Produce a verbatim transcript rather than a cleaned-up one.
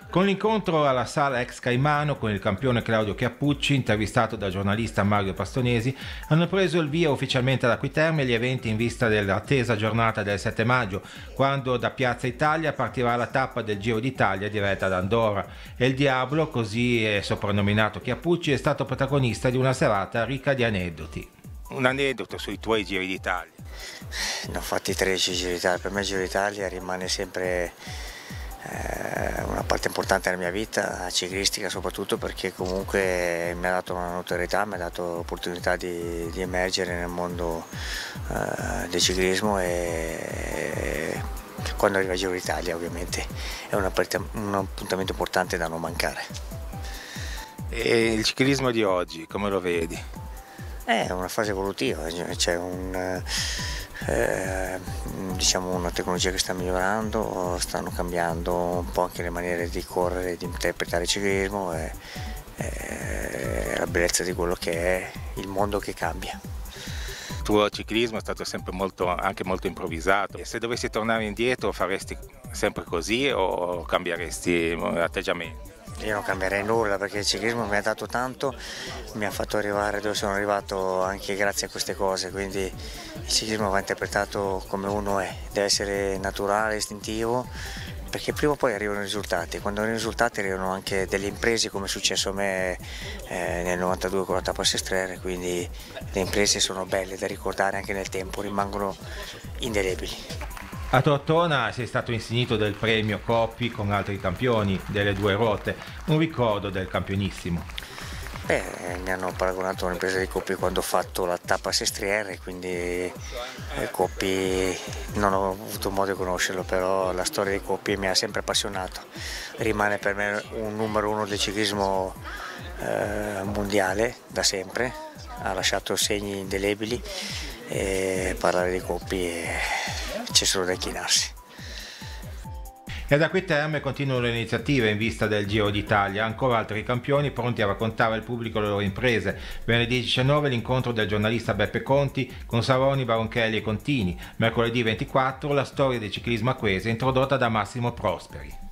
Con l'incontro alla Sala Ex Caimano con il campione Claudio Chiappucci, intervistato dal giornalista Mario Pastonesi, hanno preso il via ufficialmente ad Acquiterme gli eventi in vista dell'attesa giornata del sette maggio, quando da Piazza Italia partirà la tappa del Giro d'Italia diretta da Andorra. E il Diavolo, così è soprannominato Chiappucci, è stato protagonista di una serata ricca di aneddoti. Un aneddoto sui tuoi Giri d'Italia? Ne ho fatti tredici Giri d'Italia, per me il Giro d'Italia rimane sempre eh, una parte importante della mia vita ciclistica, soprattutto perché comunque mi ha dato una notorietà, mi ha dato l'opportunità di, di emergere nel mondo eh, del ciclismo e quando arriva il Giro d'Italia ovviamente è un, un appuntamento importante da non mancare. E il ciclismo di oggi come lo vedi? È una fase evolutiva, c'è un, eh, diciamo una tecnologia che sta migliorando, stanno cambiando un po' anche le maniere di correre, di interpretare il ciclismo e, e la bellezza di quello che è il mondo che cambia. Il tuo ciclismo è stato sempre molto, anche molto improvvisato. E se dovessi tornare indietro faresti sempre così o cambieresti atteggiamento? Io non cambierei nulla perché il ciclismo mi ha dato tanto, mi ha fatto arrivare dove sono arrivato anche grazie a queste cose, quindi il ciclismo va interpretato come uno è, deve essere naturale, istintivo, perché prima o poi arrivano i risultati, quando arrivano i risultati arrivano anche delle imprese come è successo a me eh, nel novantadue con la tappa Sestriere, quindi le imprese sono belle da ricordare anche nel tempo, rimangono indelebili. A Tortona sei stato insignito del premio Coppi con altri campioni delle due ruote, un ricordo del campionissimo. Beh, mi hanno paragonato un'impresa di Coppi quando ho fatto la tappa Sestriere, quindi eh, Coppi non ho avuto modo di conoscerlo, però la storia di Coppi mi ha sempre appassionato, rimane per me un numero uno del ciclismo eh, mondiale da sempre, ha lasciato segni indelebili e parlare di Coppi è... c'è solo da inchinarsi. E ad Acquiterme continuano le iniziative in vista del Giro d'Italia, ancora altri campioni pronti a raccontare al pubblico le loro imprese. Venerdì diciannove l'incontro del giornalista Beppe Conti con Saroni, Baronchelli e Contini. Mercoledì ventiquattro la storia del ciclismo acquese introdotta da Massimo Prosperi.